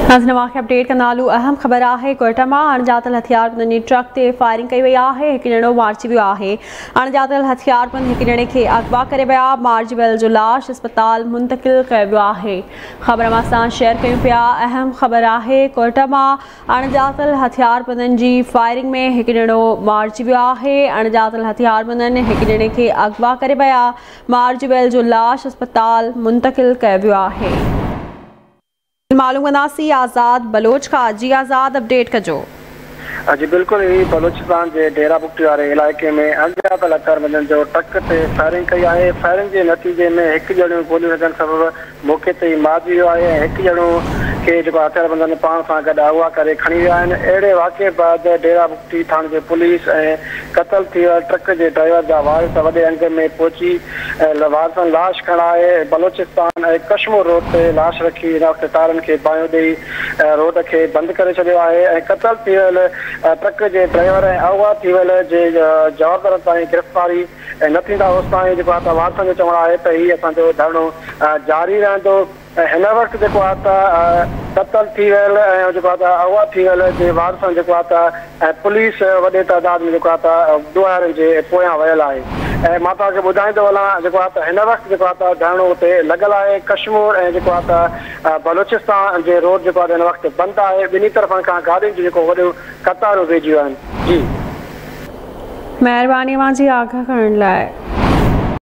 Update कंदालू अहम ख़बर है। कोयटा में अणजातल हथियारबंदनि ट्रक से फायरिंग कई वही है। एक ॼणो मारिजी वियो आहे। अणजातल हथियारबंद एक ॼणे खे अगवा करे विया। मारिजी वियल जो लाश अस्पताल मुंतकिल कयो वियो आहे। ख़बर में असां शेयर कयूं पिया। अहम ख़बर है। कोयटा में अणजातल हथियारबंदनि जी फायरिंग में एक ॼणो मारिजी वियो आहे। अणजातल हथियारबंदनि एक ॼणे खे अगवा करे विया। मारिजी वियल जो लाश अस्पताल मुंतकिल कयो वियो आहे। मालूम कंदासीं आज़ाद बलोच का। जी आज़ाद अपडेट कजो। जी बिल्कुल ही बलूचिस्तान के डेरा बुगटी वाले इलाके में अणजातल हथियारबंदनि जो ट्रक से फायरिंग कई है। फायरिंग के नतीजे में एक ॼणो गोली लगन सबब मौके ते मारिजी वियो आहे। एक ॼणो के हथियारबंदनि पान सां गॾु अगवा करे खणी विया आहिनि। अहिड़े वाक़े बाद डेरा बुगटी थाने जे पुलिस ऐं क़तल थी वियल ट्रक के ड्राइवर जा वारिस वॾे अंग में पहुची वारसनि लाश खणाए बलूचिस्तान ऐं कश्मीर रोड ते लाश रखी हिन वक़्तु तारनि खे बाहियूं ॾेई रोड खे बंदि करे छॾियो आहे। ऐं क़तल थी वियल ट्रक के ड्राइवर ऐं अगवा थी वियल जे जवाबदारनि ताईं गिरफ़्तारी न थींदा होसि ताईं जेको आहे वारसनि जो चवणु आहे त हीउ असांजो धरणो जारी रहंदो। हिन वक़्तु जेको आहे त क़तल थी वियल ऐं जेको आहे त अगवा थी वियल जे वारसनि जेको आहे त पुलिस वॾे तइदाद में जेको आहे त ॾोहारनि जे पोयां वियल आहे। ऐं मां तव्हांखे ॿुधाईंदो हलां जेको आहे त हिन वक़्तु जेको आहे त धरणो हुते लॻल आहे। कश्मीर ऐं जेको आहे त बलूचिस्तान जे रोड जेको आहे हिन वक़्तु बंदि आहे। ॿिन्ही तरफ़नि खां गाॾियुनि जी जेको वॾियूं कतारूं वेझियूं आहिनि। जी महिरबानी मुंहिंजी आगाह करण लाइ।